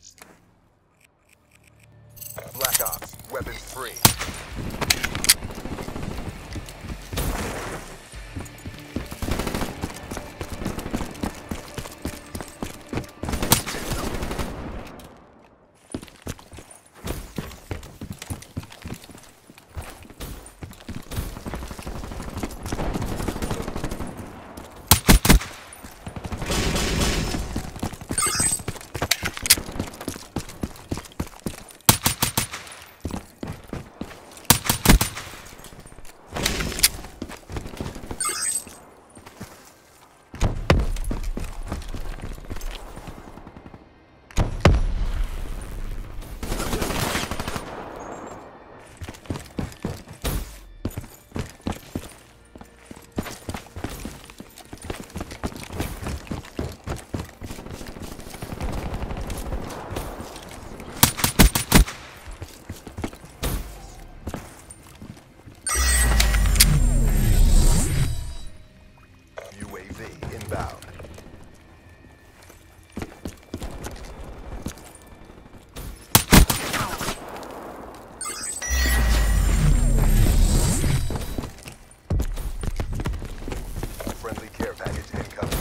Black Ops, weapons free. UAV inbound. Friendly care package incoming.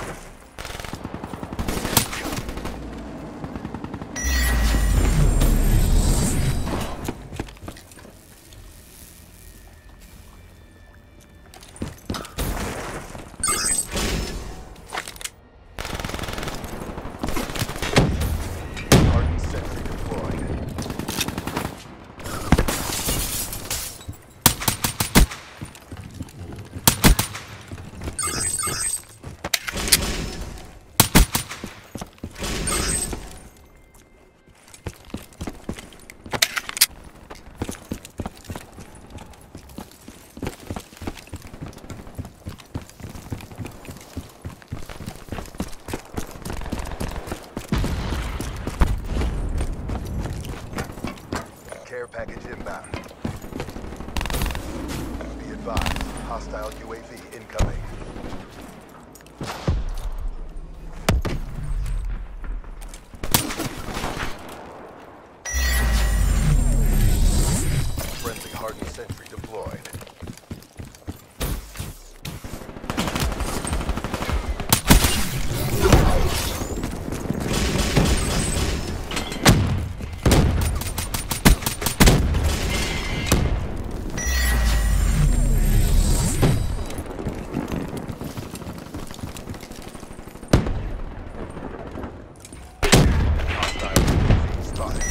Hardened sentry deployed. Care package inbound. Be advised, hostile UAV incoming. Friendly hardened sentry deployed. Hostile UAV spotted.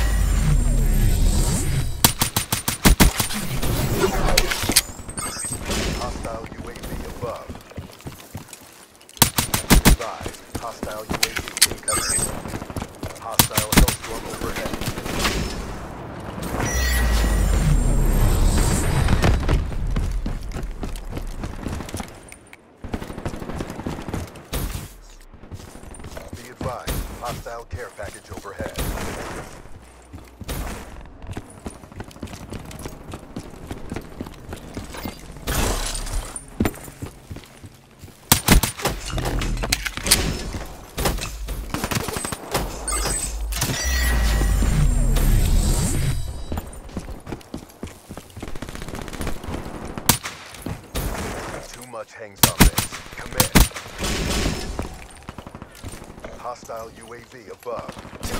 Hostile UAV above. Advised, hostile UAV incoming. Hostile Hellstorm overhead. Be advised, hostile care package overhead. Too much hangs on this. Commit. Hostile UAV above.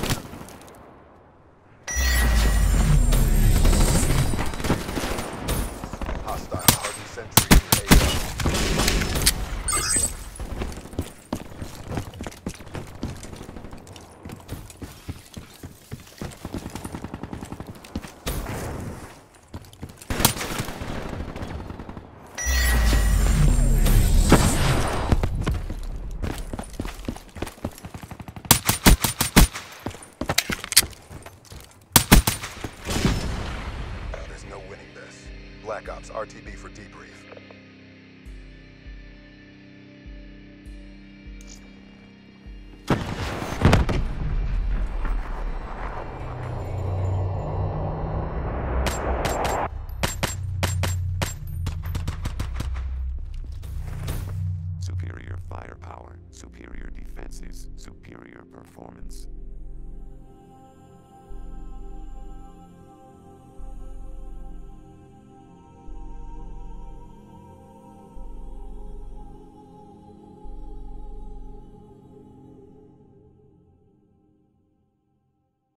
Hostile hardened sentry in AO. There's no winning this. Black Ops RTB for debrief. Superior firepower, superior defenses, superior performance.